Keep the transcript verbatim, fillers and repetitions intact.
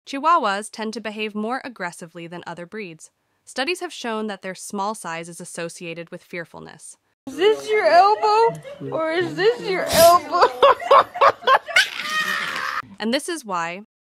Chihuahuas tend to behave more aggressively than other breeds. Studies have shown that their small size is associated with fearfulness. Is this your elbow, or is this your elbow? And this is why,